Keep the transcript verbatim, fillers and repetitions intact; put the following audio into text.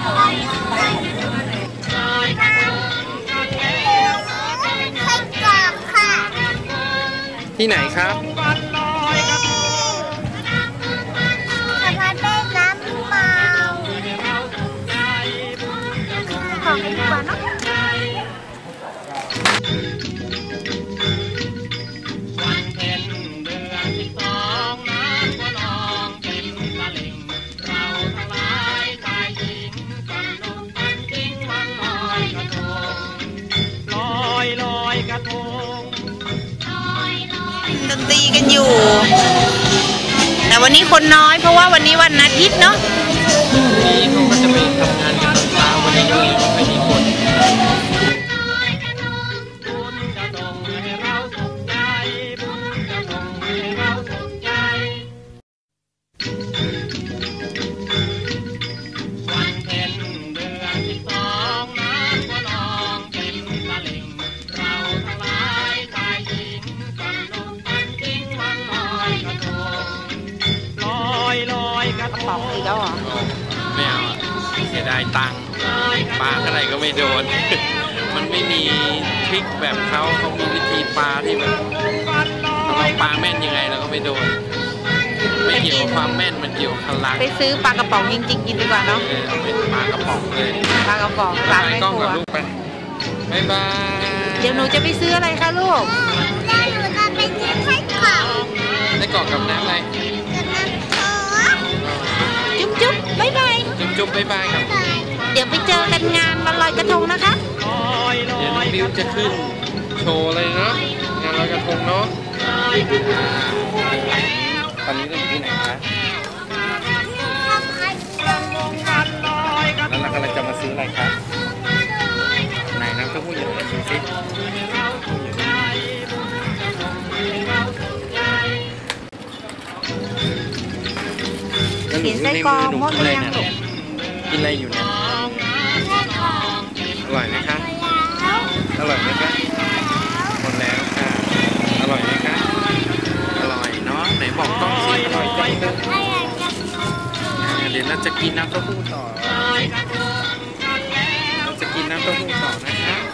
ที่ไหนครับสะพานแม่น้ำเมาของกันดีกว่าเนาะดนตรีกันอยู่แต่วันนี้คนน้อยเพราะว่าวันนี้วันอาทิตย์เนาะนี่เขาก็จะไปทำงานกันเช้าวันนี้ก็เลยไม่มีคนป๋องอีกแล้วเหรอไม่เอาเสียดายตังค์ปลาเท่าไหร่ก็ไม่โดน มันไม่มีทริคแบบเขาเขามีวิธีปลาที่แบบเราปลาแม่นยังไงเราก็ไม่โดนไม่เกี่ยวกับความแม่นมันเกี่ยวกับพลังไปซื้อปลากระป๋องจริงๆกินดีกว่าเนาะเป็นปลากระป๋องเลยปลากระป๋องปลาไม่กลัวบายบายเดี๋ยวหนูจะไปซื้ออะไรคะลูกเดี๋ยวหนูจะไปซื้อไส้กรอกไส้กรอกกับน้ำอะไรจุ๊บจุ๊บบ๊ายบายจุ๊บจุ๊บบ๊ายบายครับเดี๋ยวไปเจอกันงานวันลอยกระทงนะคะเดี๋ยวน้องบิวจะขึ้นโชว์เลยเนาะงานลอยกระทงเนาะตอนนี้เราอยู่ที่ไหนคะแล้วเรากำลังจะมาซื้ออะไรครับไหนน้ำเต้าหู้อยู่ไหนดูสิกินไส้กรอกหมดเลยยังกินอะไรอยู่เนี่ยอร่อยไหมคะอร่อยไหมคะหมดแล้วค่ะอร่อยไหมคะอร่อยเนาะไหนบอกต้องสิอร่อยจังเลยเดี๋ยวเราจะกินน้ำเต้าหู้ต่อเราจะกินน้ำเต้าหู้ต่อนะคะ